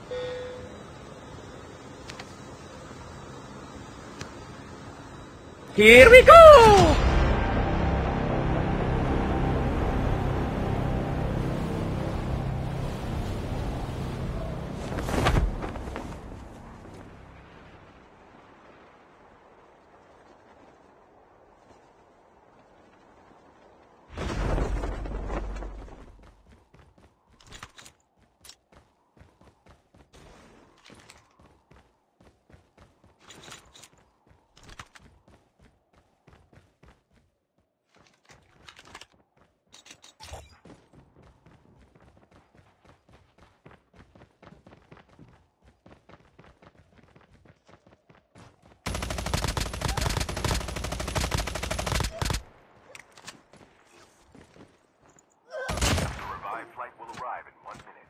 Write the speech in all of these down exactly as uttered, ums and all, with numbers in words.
Here we go! Flight will arrive in one minute.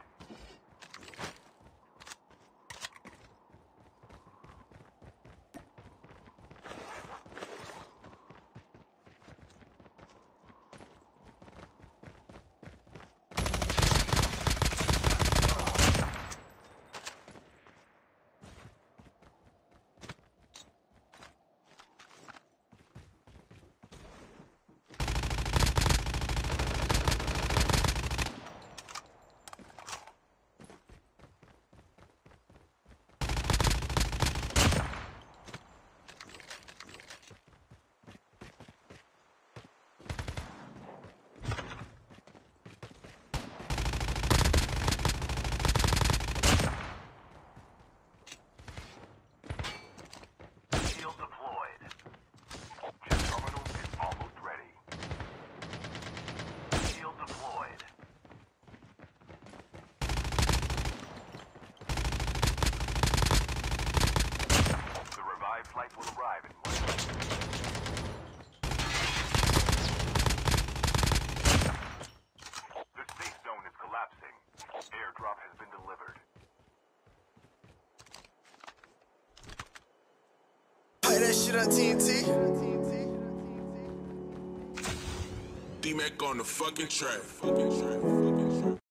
Flight will arrive in one minute. The safe zone is collapsing. Airdrop has been delivered. Play that shit on T N T. D-Mac on the fucking track.